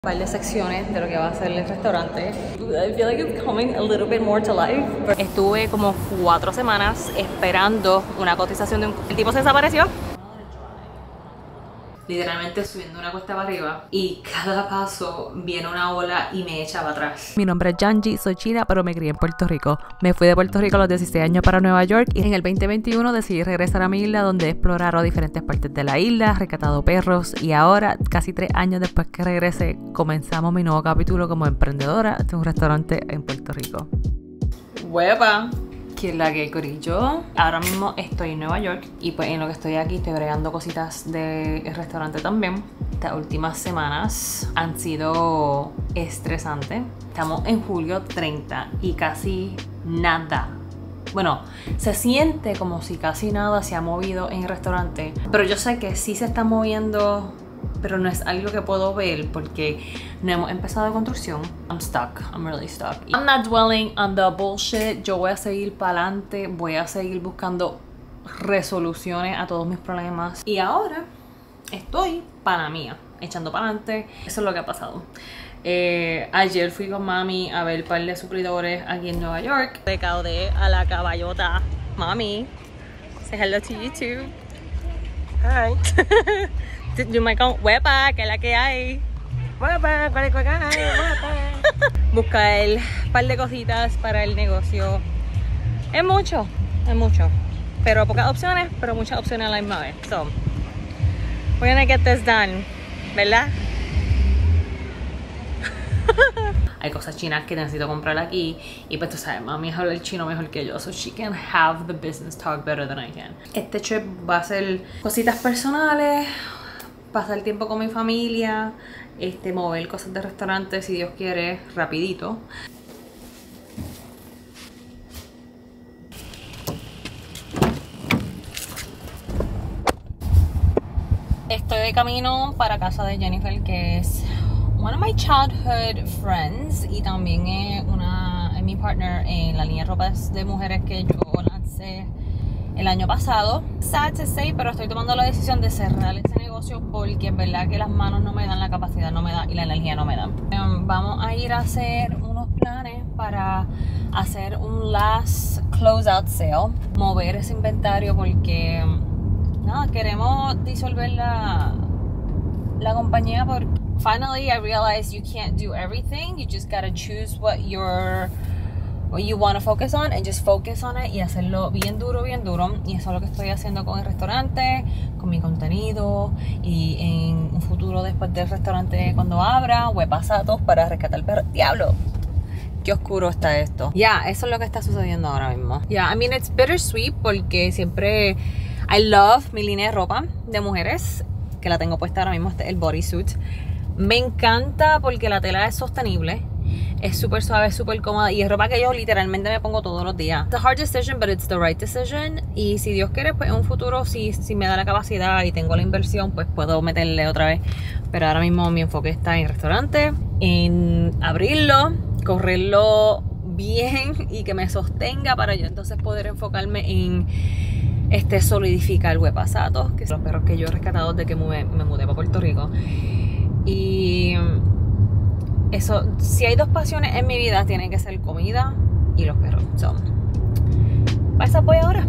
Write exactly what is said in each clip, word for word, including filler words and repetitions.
Varias secciones de lo que va a ser el restaurante. I feel like it's coming a little bit more to life. Estuve como cuatro semanas esperando una cotización de un... El tipo se desapareció. Literalmente subiendo una cuesta para arriba y cada paso viene una ola y me echa para atrás. Mi nombre es Janji, soy china pero me crié en Puerto Rico. Me fui de Puerto Rico a los dieciséis años para Nueva York y en el veinte veintiuno decidí regresar a mi isla donde he explorado diferentes partes de la isla, rescatado perros y ahora, casi tres años después que regresé, comenzamos mi nuevo capítulo como emprendedora de un restaurante en Puerto Rico. ¡Huepa! ¿Qué es la que corillo? Ahora mismo estoy en Nueva York y pues en lo que estoy aquí estoy bregando cositas del restaurante también. Estas últimas semanas han sido estresantes. Estamos en julio treinta y casi nada. Bueno, se siente como si casi nada se ha movido en el restaurante, pero yo sé que sí se está moviendo, pero no es algo que puedo ver porque no hemos empezado la construcción. I'm stuck, I'm really stuck. I'm not dwelling on the bullshit. Yo voy a seguir para adelante, voy a seguir buscando resoluciones a todos mis problemas. Y ahora estoy para mía, echando para adelante. Eso es lo que ha pasado. Eh, ayer fui con mami a ver un par de suplidores aquí en Nueva York. Recaudé a la caballota. Mami, say hello to YouTube. Hi. Yo me con huepa, que es la que hay. Huepa, ¿cuál es la que hay? Huepa. Buscar un par de cositas para el negocio. Es mucho, es mucho. Pero pocas opciones, pero muchas opciones a la misma vez. So, we're gonna get this done, ¿verdad? Hay cosas chinas que necesito comprar aquí. Y pues tú sabes, mami habla el chino mejor que yo. So she can have the business talk better than I can. Este trip va a ser cositas personales, pasar tiempo con mi familia, este, mover cosas de restaurante si Dios quiere, rapidito. Estoy de camino para casa de Jennifer, que es one of my childhood friends y también es una es mi partner en la línea de ropas de mujeres que yo lancé el año pasado. Sad to say, pero estoy tomando la decisión de cerrar ese negocio porque es verdad que las manos no me dan, la capacidad no me da y la energía no me da. Um, vamos a ir a hacer unos planes para hacer un last closeout sale, mover ese inventario porque nada, queremos disolver la, la compañía porque finally I realized you can't do everything. You just gotta choose what you're what you want to focus on and just focus on it y hacerlo bien duro, bien duro. Y eso es lo que estoy haciendo con el restaurante, con mi contenido y en un futuro después del restaurante cuando abra, huepasatos para rescatar perros. ¡Diablo! Qué oscuro está esto. Ya, yeah, eso es lo que está sucediendo ahora mismo. Yeah, I mean it's bittersweet porque siempre I love mi línea de ropa de mujeres, que la tengo puesta ahora mismo, este, el bodysuit. Me encanta porque la tela es sostenible. Es súper suave, súper cómoda y es ropa que yo literalmente me pongo todos los días. It's a hard decision, but it's the right decision. Y si Dios quiere, pues en un futuro, si, si me da la capacidad y tengo la inversión, pues puedo meterle otra vez. Pero ahora mismo mi enfoque está en el restaurante, en abrirlo, correrlo bien y que me sostenga para yo entonces poder enfocarme en este solidificar huepasatos, que son los perros que yo he rescatado desde que me, me mudé para Puerto Rico. Y eso, si hay dos pasiones en mi vida, tienen que ser comida y los perros. So, para eso voy ahora.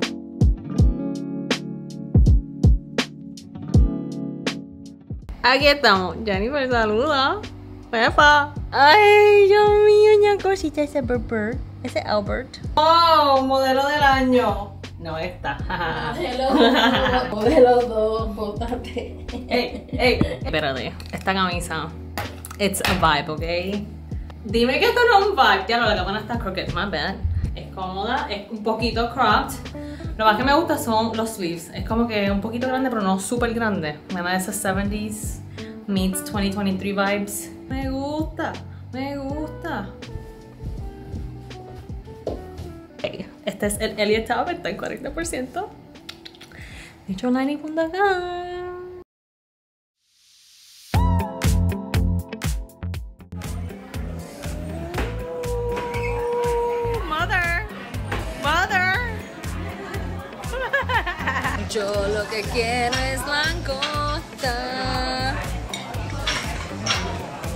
Aquí estamos. Jennifer, saluda. Pepa. Ay, Dios mío, una cosita, ese Burber. Ese Albert. Oh, modelo del año. No, esta. Modelo, modelo dos, bótate. Ey, ey. Espérate, esta camisa. It's a vibe, ¿ok? Dime que esto no es un vibe. Ya no, la cámara está crooked, my bad. Es cómoda, es un poquito cropped. Lo más que me gusta son los sleeves. Es como que un poquito grande, pero no súper grande. Me da esas seventies meets twenty twenty-three vibes. Me gusta, me gusta. Hey, este es el Elliot Taube, está en cuarenta por ciento. Dicho ninety punto com. Yo lo que quiero es langota.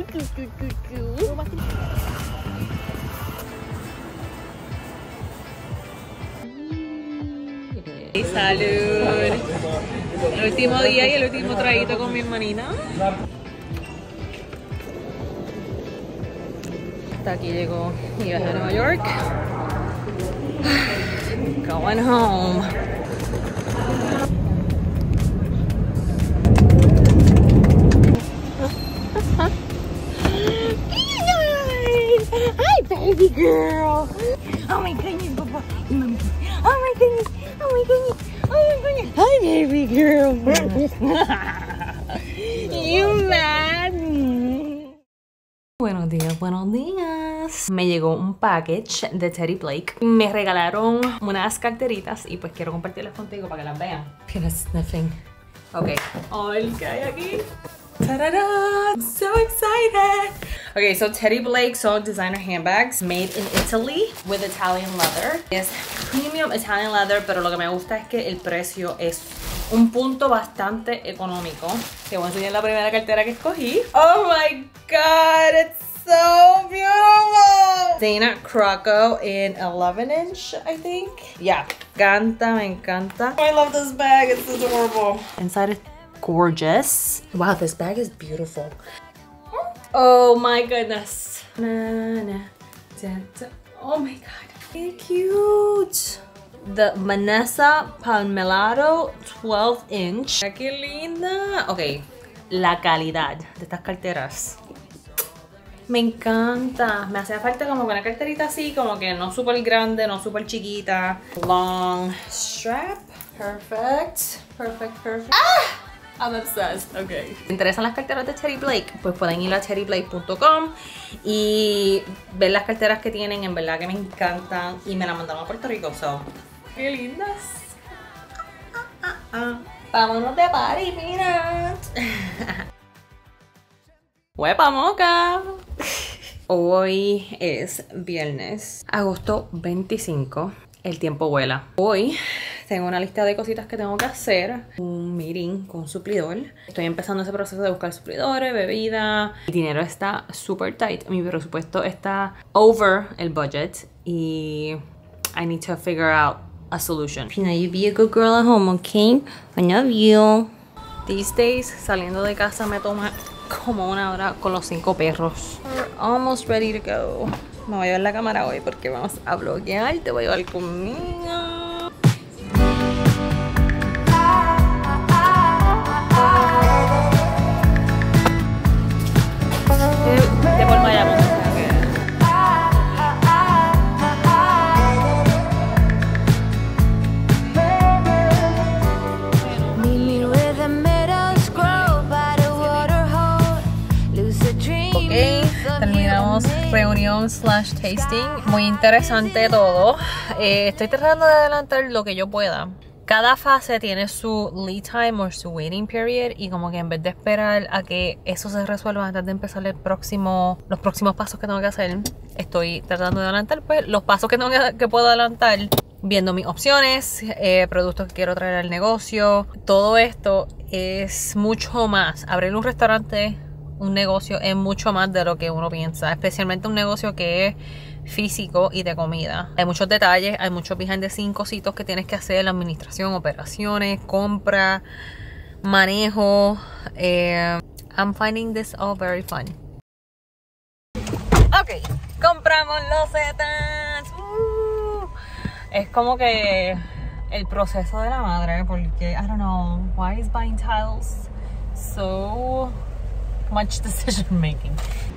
Salud. El último día y el último traguito con mi hermanita. Hasta aquí llegó mi viaje a Nueva York. Going home. Hi, baby girl. Oh my goodness, Papa. Oh my goodness. Oh my goodness. Oh my goodness. Hi, baby girl. You mad? Buenos días, buenos días. Me llegó un package de Teddy Blake. Me regalaron unas carteritas y pues quiero compartirlas contigo para que las vean. Mira, sniffing. Ok. Oh, el que hay aquí. Ta-da-da! I'm so excited! Okay, so Teddy Blake son designer handbags made in Italy with Italian leather. Es premium Italian leather, pero lo que me gusta es que el precio es un punto bastante económico. Te voy a enseñar la primera cartera que escogí. Oh my god, it's so beautiful! Dana Crocco in eleven inch, I think. Yeah, encanta, me encanta. I love this bag, it's adorable. Inside it's gorgeous. Wow, this bag is beautiful. Oh my goodness. Na, na, da, da. Oh my god, so cute. The Vanessa Palmelado twelve inch. ¡Qué linda! Ok, la calidad de estas carteras me encanta. Me hacía falta como que una carterita así, como que no súper grande, no súper chiquita. Long strap. Perfect. Perfect, perfect. ¡Ah! I'm obsessed. Okay. Si te interesan las carteras de Teddy Blake, pues pueden ir a teddy blake punto com y ver las carteras que tienen. En verdad que me encantan y me las mandaron a Puerto Rico. So, qué lindas. Ah, ah, ah. Vámonos de party, mira. ¡Huepa moca! Hoy es viernes, agosto veinticinco. El tiempo vuela. Hoy tengo una lista de cositas que tengo que hacer. Un meeting con un suplidor. Estoy empezando ese proceso de buscar suplidores, bebida. El dinero está super tight. Mi presupuesto está over el budget. Y I need to figure out a solution. Pina, you be a good girl at home, okay? I love you. These days, saliendo de casa me toma como una hora con los cinco perros. We're almost ready to go. Me voy a llevar la cámara hoy porque vamos a bloguear. Te voy a llevar conmigo. De, de por Bayamón. Terminamos reunión slash tasting. Muy interesante todo. Eh, estoy tratando de adelantar lo que yo pueda. Cada fase tiene su lead time o su waiting period y como que en vez de esperar a que eso se resuelva antes de empezar el próximo, los próximos pasos que tengo que hacer, estoy tratando de adelantar pues los pasos que, tengo que, que puedo adelantar, viendo mis opciones, eh, productos que quiero traer al negocio. Todo esto es mucho más. Abrir un restaurante, un negocio, es mucho más de lo que uno piensa, especialmente un negocio que es físico y de comida. Hay muchos detalles, hay muchos behind the scenes cositos que tienes que hacer: la administración, operaciones, compra, manejo. eh, I'm finding this all very fun. Ok, compramos losetas. uh, es como que el proceso de la madre, porque I don't know why is buying tiles so much decision making.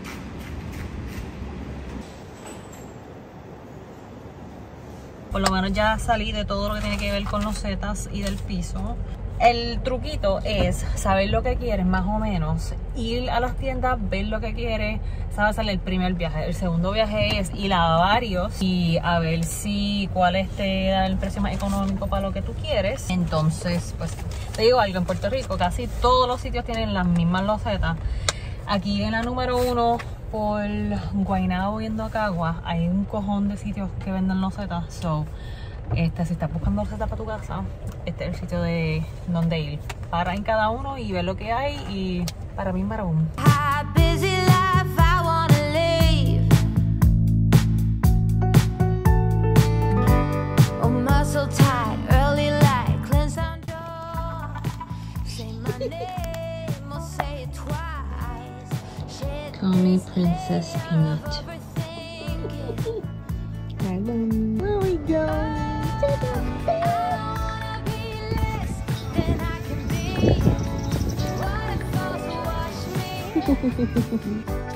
Por lo menos ya salí de todo lo que tiene que ver con los setas y del piso. El truquito es saber lo que quieres más o menos, ir a las tiendas, ver lo que quieres. Sabes, hacer el primer viaje. El segundo viaje es ir a varios y a ver si cuál es te da el precio más económico para lo que tú quieres. Entonces, pues te digo algo, en Puerto Rico casi todos los sitios tienen las mismas losetas. Aquí en la número uno, por Guaynabo yendo a Cagua, hay un cojón de sitios que venden losetas. So, este, si estás buscando losetas para tu casa, este es el sitio de donde ir. Para en cada uno y ver lo que hay, y para mí maravón. Call me Princess Peanut. Bye, Mommy. Where are we going? To the bed.